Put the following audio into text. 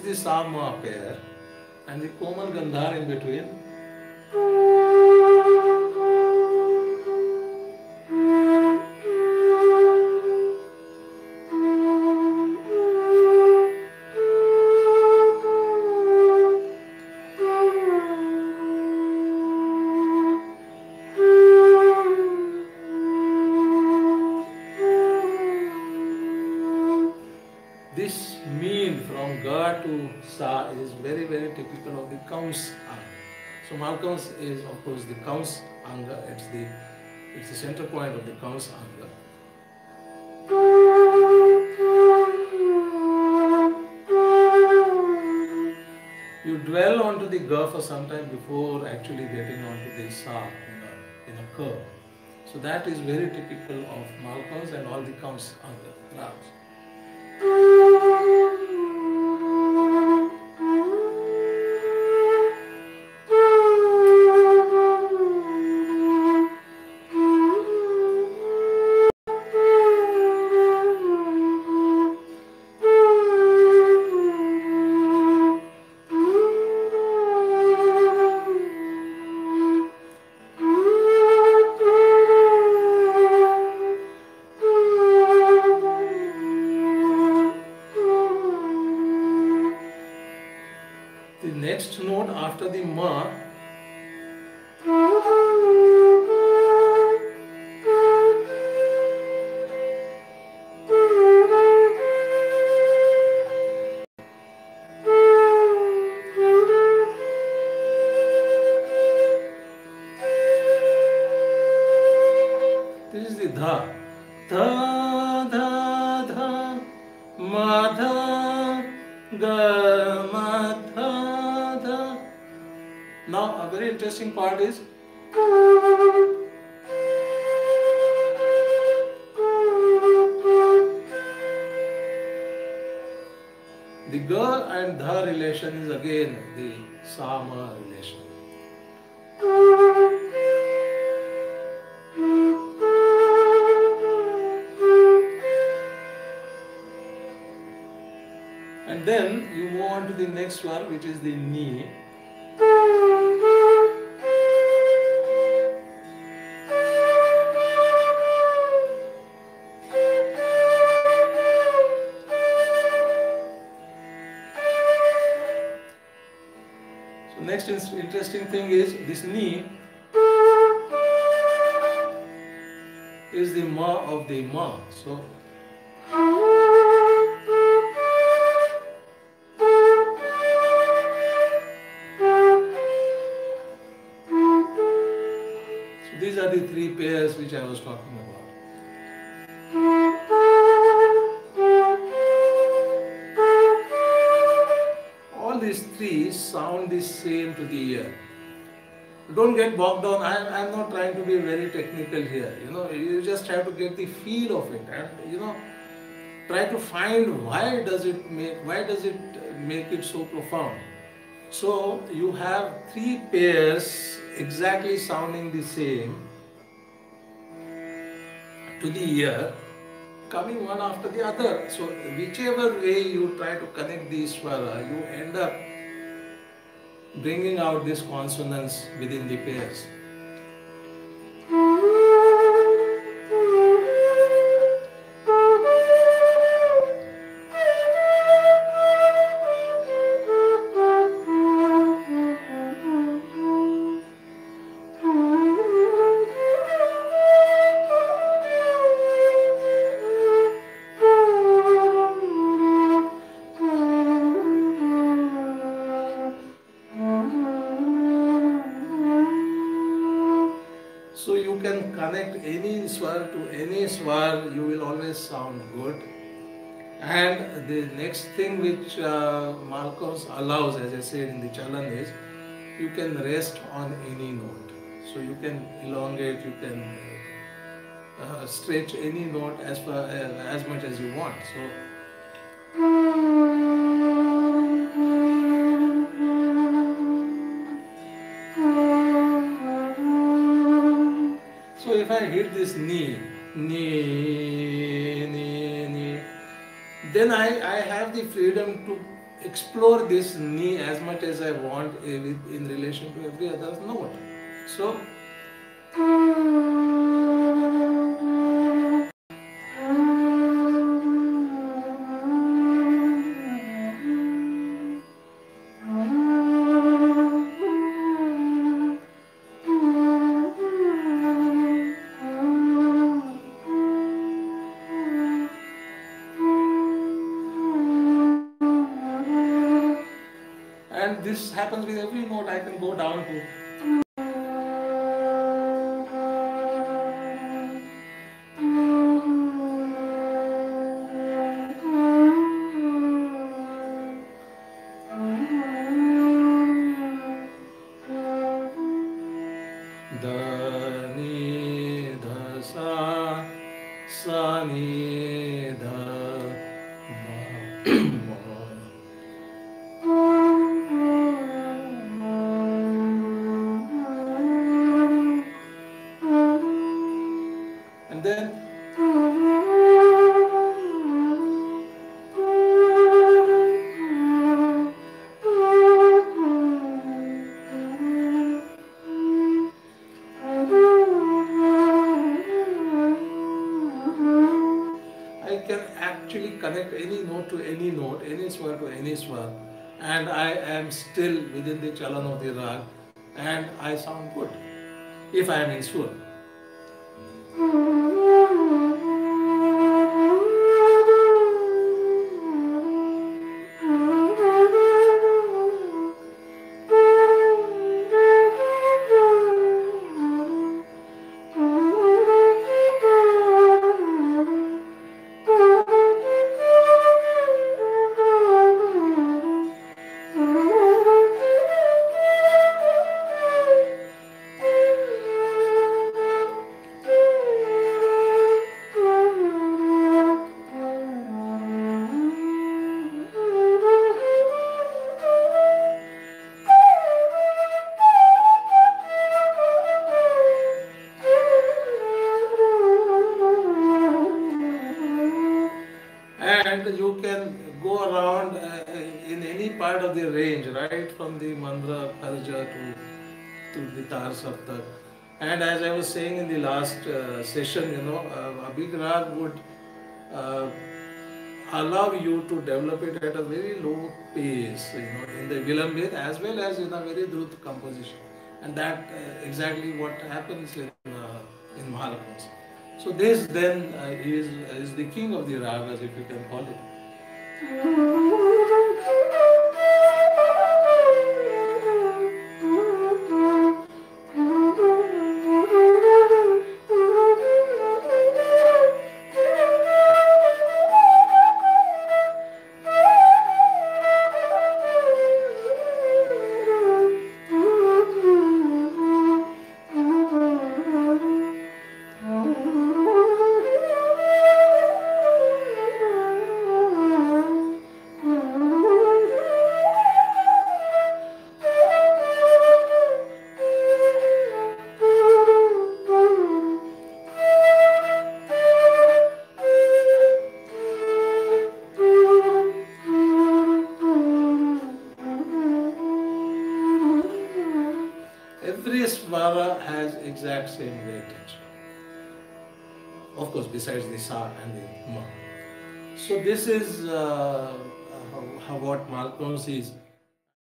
the Sa-Ma pair and the Komal Gandhar in between. This mean from Ga to Sa is very, very typical of the Kaus Anga. So Malkaus is of course the Kaus Anga, it's the center point of the Kaus Anga. You dwell onto the Ga for some time before actually getting onto the Sa in a curve. So that is very typical of Malkaus and all the Kaus Anga rags. The next note after the Ma this is the Dha. Dha, Dha, Dha, Ma, Dha, Ga, Ma, Dha, Dha. Now a very interesting part is the Ga and Dha relation is again the Sa-Ma relation. And then you move on to the next one, which is the Ni. So next interesting thing is this Ni is the Ma of the Ma. So these are the three pairs which I was talking about. All these three sound the same to the ear. Don't get bogged down. I'm not trying to be very technical here. You just have to get the feel of it and try to find why does it make it so profound. So you have three pairs exactly sounding the same to the ear, coming one after the other. So whichever way you try to connect these swara, you end up bringing out this consonance within the pairs. So you can connect any swar to any swar, you will always sound good. And the next thing which Malkaus allows, as I said in the Chalan, is you can rest on any note. So you can elongate, you can stretch any note as much as you want. So if I hit this ni, then I have the freedom to explore this knee as much as I want in relation to every other note. So and this happens with every note. I can go down to. Da ni dha sa, sa ni dha ma. And then I can actually connect any note to any note, any swar to any swar, and I am still within the chalan of the rag, and I sound good if I am in sur. And you can go around in any part of the range, right from the mandra kharja to the tar saptak. And as I was saying in the last session, a big rag would uh, allow you to develop it at a very low pace, in the vilambit as well as in a very drut composition. And that exactly what happens in Mahalakshmi. So this then is the king of the ragas, if you can call it. Every swara has exact same weightage. Of course, besides the sa and the ma. So this is what Malcolm sees.